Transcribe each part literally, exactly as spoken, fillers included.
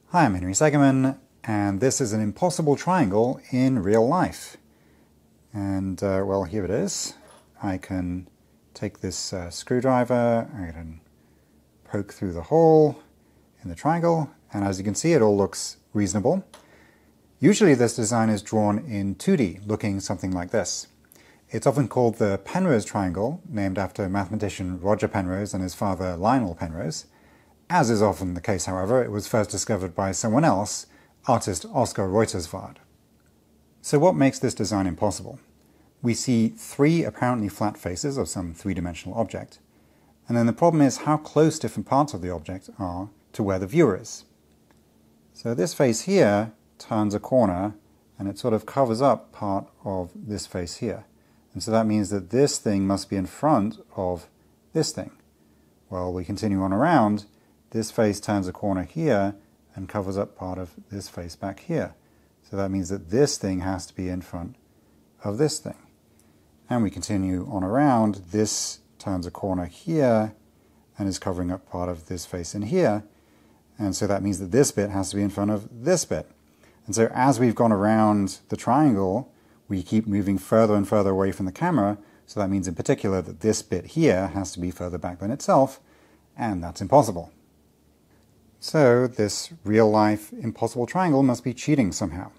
Hi, I'm Henry Segerman, and this is an impossible triangle in real life. And, uh, well, here it is. I can take this uh, screwdriver, I can poke through the hole in the triangle, and as you can see, it all looks reasonable. Usually this design is drawn in two D, looking something like this. It's often called the Penrose triangle, named after mathematician Roger Penrose and his father Lionel Penrose. As is often the case, however, it was first discovered by someone else, artist Oskar Reuterswärd. So what makes this design impossible? We see three apparently flat faces of some three-dimensional object, and then the problem is how close different parts of the object are to where the viewer is. So this face here turns a corner, and it sort of covers up part of this face here. And so that means that this thing must be in front of this thing. Well, we continue on around. This face turns a corner here and covers up part of this face back here. So that means that this thing has to be in front of this thing. And we continue on around. This turns a corner here and is covering up part of this face in here. And so that means that this bit has to be in front of this bit. And so as we've gone around the triangle, we keep moving further and further away from the camera. So that means in particular that this bit here has to be further back than itself, and that's impossible. So this real-life impossible triangle must be cheating somehow.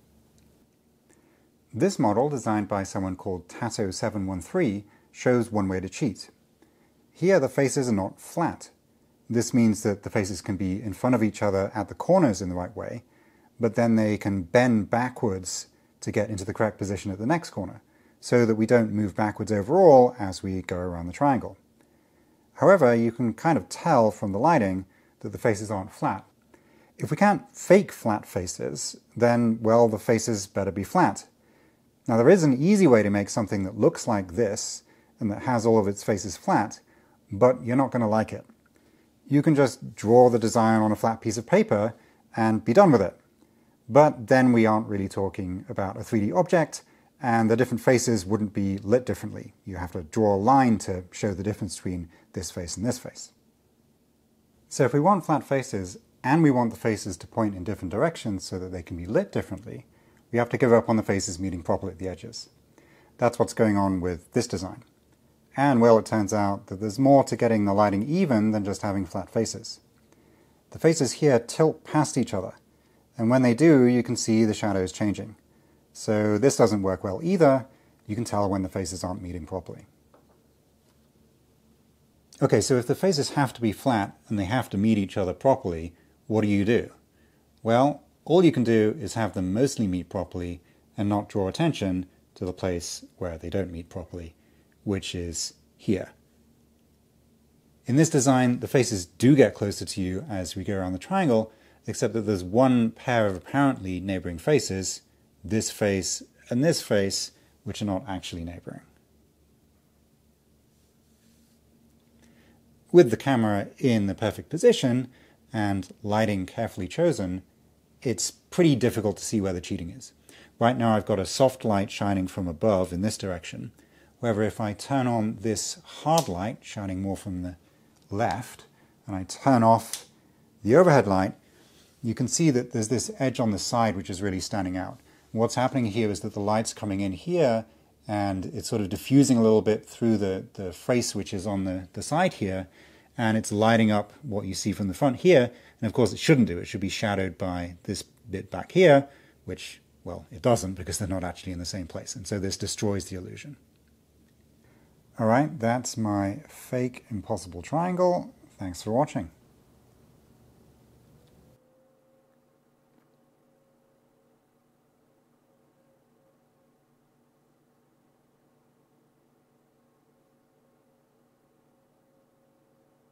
This model, designed by someone called Tato seven one three, shows one way to cheat. Here the faces are not flat. This means that the faces can be in front of each other at the corners in the right way, but then they can bend backwards to get into the correct position at the next corner, so that we don't move backwards overall as we go around the triangle. However, you can kind of tell from the lighting that the faces aren't flat. If we can't fake flat faces, then, well, the faces better be flat. Now, there is an easy way to make something that looks like this and that has all of its faces flat, but you're not going to like it. You can just draw the design on a flat piece of paper and be done with it. But then we aren't really talking about a three D object, and the different faces wouldn't be lit differently. You have to draw a line to show the difference between this face and this face. So if we want flat faces, and we want the faces to point in different directions so that they can be lit differently, we have to give up on the faces meeting properly at the edges. That's what's going on with this design. And, well, it turns out that there's more to getting the lighting even than just having flat faces. The faces here tilt past each other, and when they do, you can see the shadows changing. So this doesn't work well either. You can tell when the faces aren't meeting properly. Okay, so if the faces have to be flat and they have to meet each other properly, what do you do? Well, all you can do is have them mostly meet properly and not draw attention to the place where they don't meet properly, which is here. In this design, the faces do get closer to you as we go around the triangle, except that there's one pair of apparently neighboring faces, this face and this face, which are not actually neighboring. With the camera in the perfect position and lighting carefully chosen, it's pretty difficult to see where the cheating is. Right now I've got a soft light shining from above in this direction. However, if I turn on this hard light shining more from the left, and I turn off the overhead light, you can see that there's this edge on the side which is really standing out. What's happening here is that the light's coming in here and it's sort of diffusing a little bit through the, the face which is on the, the side here, and it's lighting up what you see from the front here, and of course it shouldn't do. It should be shadowed by this bit back here, which, well, it doesn't because they're not actually in the same place, and so this destroys the illusion. Alright, that's my fake impossible triangle. Thanks for watching.